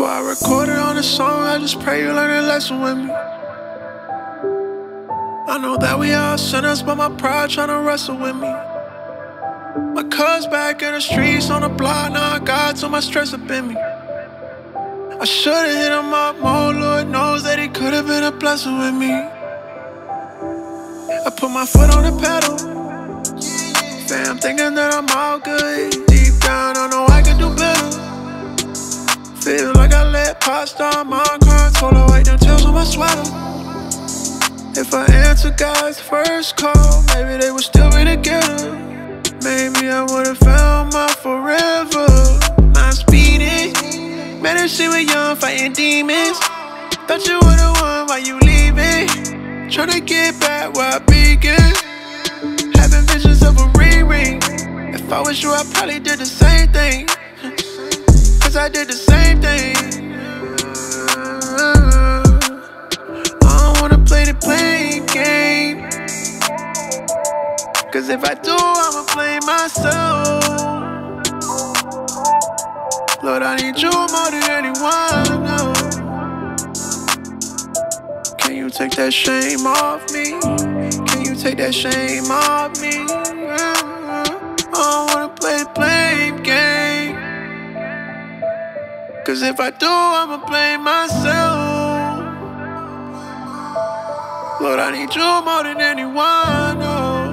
Before I recorded on the song, I just pray you learn a lesson with me. I know that we all sinners, but my pride tryna wrestle with me. My cuz back in the streets on the block, now I got so much stress up in me. I should've hit him up more, Lord knows that he could've been a blessing with me. I put my foot on the pedal, fam, thinking that I'm all good. Deep down, I know I can do better. Feel like I let pop star my car, told her wipe them tears on my sweater. If I answer God's first call, maybe they would still be together. Maybe I would've found my forever. Mind speeding, man, that shit was young, fighting demons. Thought you would've won, why you leaving? Tryna get back where I began. Having visions of a ring. If I was you, I probably did the same thing. Cause I did the same thing. I don't wanna play the blame game. Cause if I do, I'ma blame myself. Lord, I need you more than anyone else. Can you take that shame off me? Can you take that shame off me? I don't wanna play the blame game. Cause if I do, I'ma blame myself. Lord, I need you more than anyone else.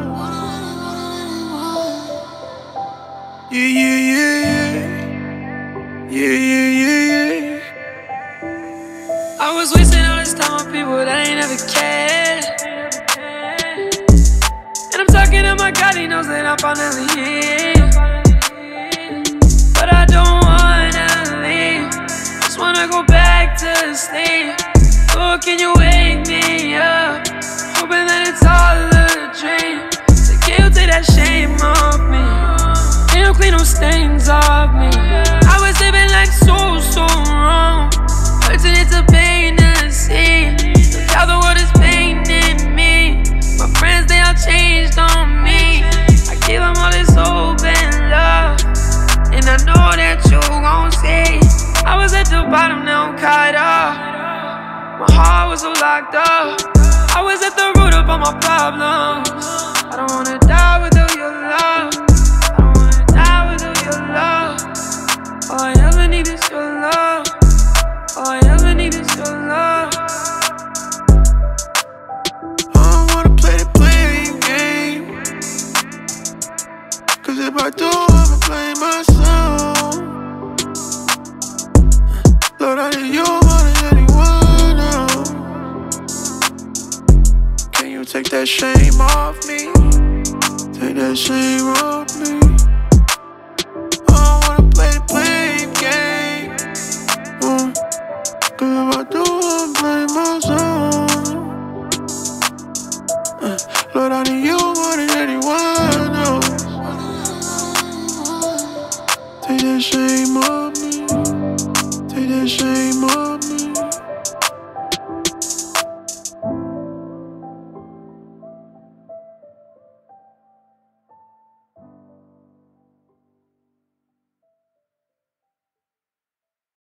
Yeah. I was wasting all this time on people that ain't never cared. And I'm talking to my God, he knows that I'm finally here. But I don't wanna leave, just wanna go back to sleep. Lord, can you wake me up? Hoping that it's all a dream. So can you take that shame off me? Can you clean those stains off me? I was living life so wrong, hurting it to pain to see. Look how the world is painting me. My friends, they all changed on me. I gave them all this hope and love, and I know that you gon' see. I was at the bottom, now I'm caught up. My heart was so locked up. I was at the root of all my problems. I don't wanna die without your love. I don't wanna die without your love. All I ever need is your love. All I ever need is your love. I don't wanna play the blame game. Cause if I do, I'ma blame myself. Lord, I need you more than anyone else. Can you take that shame off me? Take that shame off